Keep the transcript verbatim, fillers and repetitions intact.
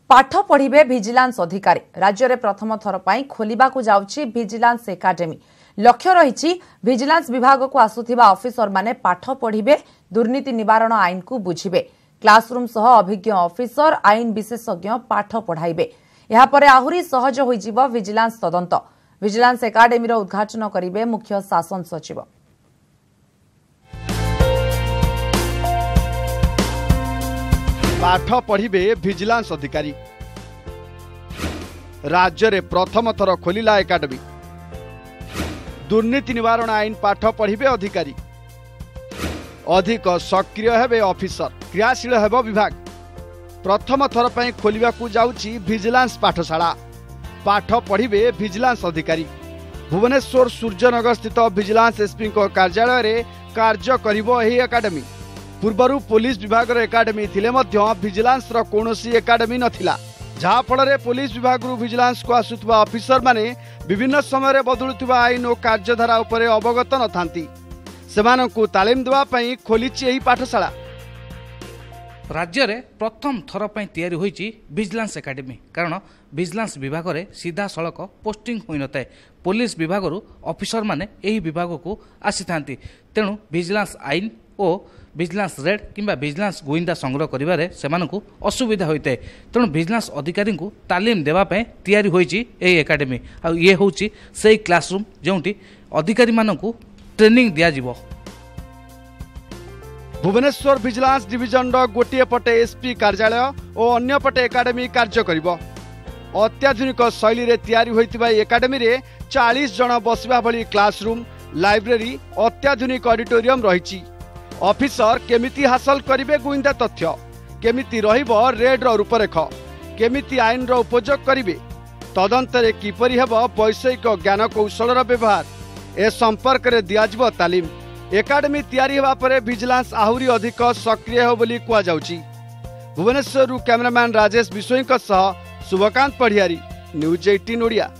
पाठ पढ़िबे विजिलेंस अधिकारी राज्य में प्रथम थर पर खोलिबाकु जाउछि विजिलेंस एकाडेमी। लक्ष्य रही विजिलेंस विभाग को आसुथिबा ऑफिसर माने पाठ पढ़िबे, दुर्नीति निवारण आईन को बुझिबे। क्लासरूम सह अभिज्ञ ऑफिसर आईन विशेषज्ञ पाठ पढ़ाइबे। या परे आहुरी सहज होइजिबो विजिलेंस तदंत। विजिलेंस एकाडेमी रो उद्घाटन करिबे मुख्य शासन सचिव। पाठ पढ़िबे विजिलेंस अधिकारी राज्य रे प्रथम थर खोलिला एकाडेमी। दुर्नीति निवारण आईन पाठ पढ़िबे अधिकारी। अधिक सक्रिय हेबे ऑफिसर, क्रियाशील हेबो विभाग। प्रथम थर पर खोलिबाकु जाउछि विजिलेंस पाठशाला। पाठ पढ़िबे विजिलेंस अधिकारी। भुवनेश्वर सूर्यनगर स्थित विजिलेंस एसपी को कार्यालय रे कार्य करिबो एही एकाडेमी। पूर्वर पुलिस विभाग एकाडेमी थिले मध्य विजिलेंस रो कोनोसी एकाडेमी नथिला, जहा फल पुलिस विभाग विजिलेंस को आसुथबा ऑफिसर माने विभिन्न समय बदलुवा आईन और कार्यधारा उपरे अवगत नथांती। सेमानंकु तालीम देवा पई खोलिछि एही पाठशाला। राज्य में प्रथम थर पर तैयारी होइछि विजिलेंस एकाडेमी। कारण विजिलेंस विभाग में सीधा सड़क पोस्टिंग होई नଥାଏ। पुलिस विभाग ऑफिसर माने एही विभाग को आसी थांती। तेणु विजिलेंस आईन और विजिलेंस रेड किंबा विजिलेंस गुइंदा संग्रह करिबारे सेमानकु असुविधा होइते। तेणु विजिलेंस अधिकारी को तालीम देवा पई तैयारी होइछि एही एकाडेमी। आ ये होउछि सेही क्लासरूम जोंटी अधिकारी मानकु ट्रेनिंग दिया जिवो। भुवनेश्वर विजिलेंस डिविजन गोटे पटे एसपी कार्यालय और अन्य पटे एकाडेमी कार्य करिबो। अत्याधुनिक शैली रे तैयारी होइतिबा एकाडेमी रे चालीस जन बसिबा भली क्लासरूम, लाइब्रेरी, अत्याधुनिक ऑडिटोरियम रहिछि। ऑफिसर केमिति हासिल करिवे गुइंदा तथ्य, केमिति रहिबो रेड रो रूपरेख, केमिति आईन रो उपयोग करिवे, तदंत रे किपरि हेबो वैषयिक ज्ञान कौशल रो व्यवहार, ए संपर्क रे दियाजिबो तालीम। एकाडेमी तैयारी हेबा परे विजिलेंस आहुरी अधिक सक्रिय हो बोली कुआ जाउछि। भुवनेश्वर कैमरामैन राजेश बिशोई सह शुभकांत पढ़ियारी, न्यूज अठारह ओडिया।